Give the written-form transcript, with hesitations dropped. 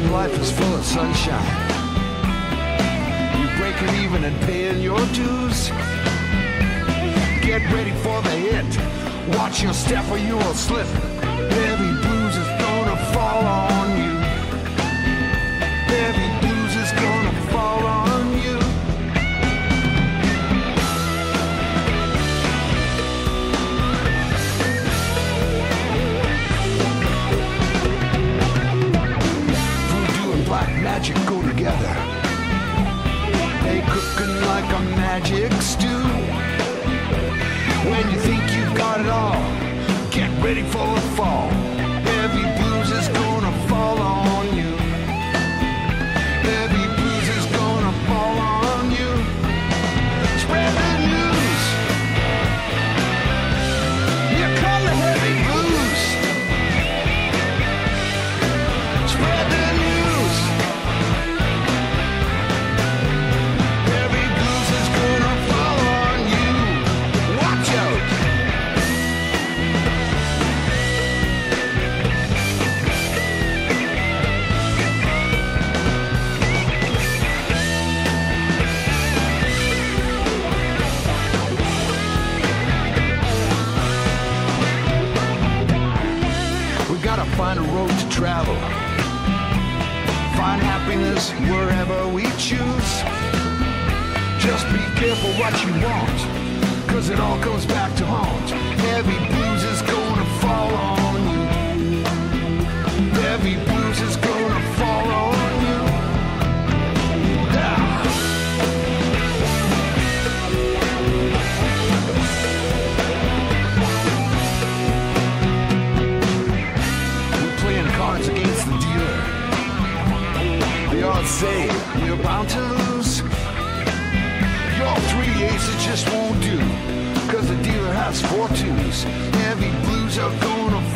life is full of sunshine. You breaking even and paying your dues. Get ready for the hit. Watch your step or you will slip. Heavy blues is gonna fall on you. Heavy blues is gonna fall on you. Voodoo and black magic go together. They cooking like a magic stew. When you think you've got it all, get ready for the fall. Heavy blues is gonna fall on you. Heavy blues is gonna fall on you. Spread the news. Here come the heavy blues. Spread the news. Heavy blues is gonna fall on you. Watch out. We gotta find a road to travel. Find happiness wherever we choose. Just be careful what you want, cause it all comes back to haunt. Heavy blues is gonna fall on you. Heavy blues is gonna fall on you. Yeah. We're playing cards against the dealer. They all say we're bound to lose. Your 3 aces just won't do, cause the dealer has 4 twos. Heavy blues are gonna